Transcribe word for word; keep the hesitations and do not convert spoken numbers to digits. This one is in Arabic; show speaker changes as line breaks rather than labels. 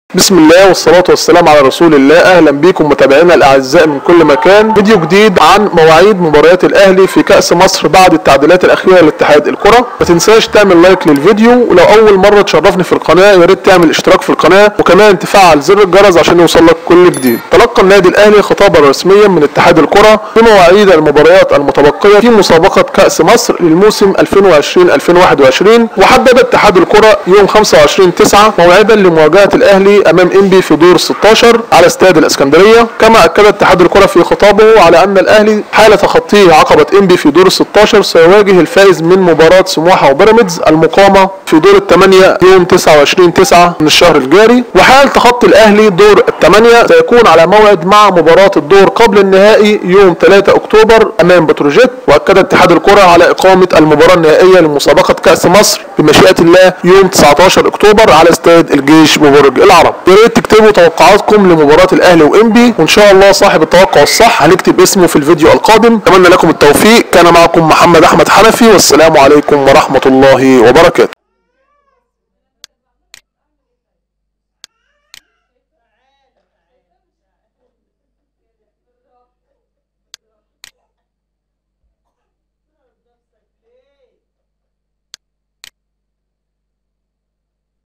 بسم الله والصلاة والسلام على رسول الله. اهلا بكم متابعينا الاعزاء من كل مكان. فيديو جديد عن مواعيد مباريات الاهلي في كأس مصر بعد التعديلات الاخيرة لاتحاد الكرة. ما تنساش تعمل لايك للفيديو، ولو اول مرة تشرفني في القناة يا ريت تعمل اشتراك في القناة وكمان تفعل زر الجرس عشان يوصلك كل جديد. تلقى النادي الاهلي خطابا رسميا من اتحاد الكرة بمواعيد المباريات المتبقية في مسابقة كأس مصر للموسم ألفين وعشرين ألفين وواحد وعشرين، وحدد اتحاد الكرة يوم خمسة وعشرين تسعة موعدا لمواجهة الاهلي امام انبي في دور ستاشر على استاد الاسكندريه. كما اكد اتحاد الكره في خطابه على ان الاهلي حال تخطيه عقبه انبي في دور ستاشر سيواجه الفائز من مباراه سموحه وبيراميدز المقامه في دور الثمانيه يوم تسعة وعشرين تسعة من الشهر الجاري. وحال تخطي الاهلي دور الثمانيه سيكون على موعد مع مباراه الدور قبل النهائي يوم ثلاثة اكتوبر امام بتروجيت. واكد اتحاد الكره على اقامه المباراه النهائيه لمسابقه كاس مصر بمشيئه الله يوم تسعتاشر اكتوبر على استاد الجيش ببرج العرب. يا ريت تكتبوا توقعاتكم لمباراة الاهلي وانبي، وان شاء الله صاحب التوقع الصح هنكتب اسمه في الفيديو القادم. اتمنى لكم التوفيق. كان معكم محمد احمد حنفي، والسلام عليكم ورحمة الله وبركاته.